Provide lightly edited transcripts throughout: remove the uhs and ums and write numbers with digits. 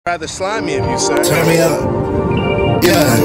Rather slimy of you, sir. Turn me up. Yeah.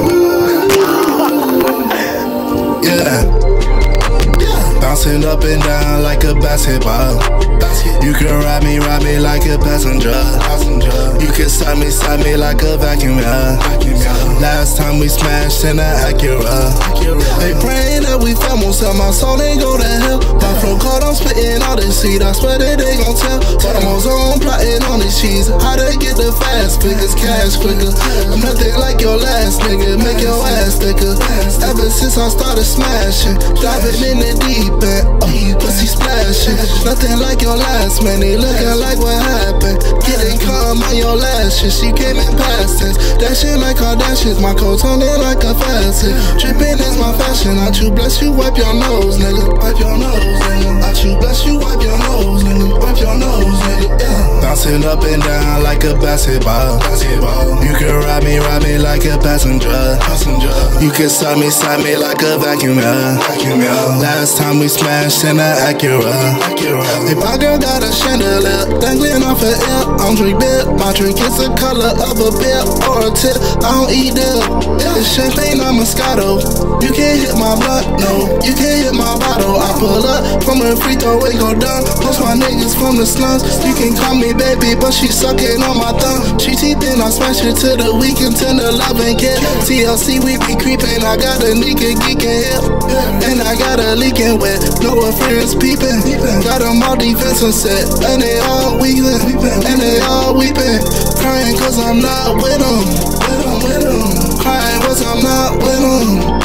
Yeah. Bouncing up and down like a basketball. You can ride me like a passenger. You can side me like a vacuum, yeah. Last time we smashed in a Acura. They praying that we famous, sell my soul and go to hell. My flow caught, I'm spitting all this seed. I swear that they gon' tell. But I'm on zone, plotting on this cheese. How to get the fast figures, cash quicker. I'm nothing like your last nigga, make your ass thicker. Ever since I started smashing, diving in the deep end, pussy splashing. Nothing like your last man, they looking like what happened. Getting calm on your lashes, she came in past tense. That shit like Kardashians, my coat on it like a facet. Tripping is my fashion, I you bless you, wipe your nose, nigga. Wipe your nose, nigga. I you bless you, wipe your nose, nigga. Wipe your nose, nigga, yeah. Bouncing up and down like a basketball. You can ride me like a passenger. You can side me like a vacuum, yeah. Last time we smashed in a Acura. If my girl got a chandelier dangling off her ear, I don't drink beer. My drink is the color of a beer or a tip. I don't eat dip. It's champagne or Moscato. You can't hit my blood, no. You can't hit my bottle. I pull up from a free throw, it go down. Most my niggas from the slums. You can call me baby, but she sucking on my thumb. She teething, I smash it to the weekend, tender love and care. TLC, we be creeping. I got a nigga geeking here, and I got a leaking wet. No friends peeping. Got them all defensive set, and they all weeping, and they all weeping. Crying cause I'm not with them. Crying cause I'm not with them.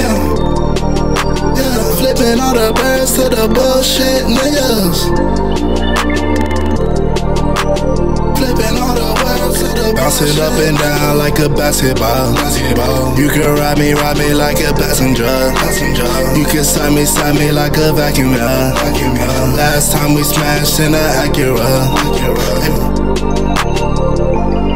Flipping all the birds to the bullshit niggas. Flipping all the words to the bouncing up and down like a basketball. You can ride me like a passenger. You can side me like a vacuum, yeah. Last time we smashed in a Acura.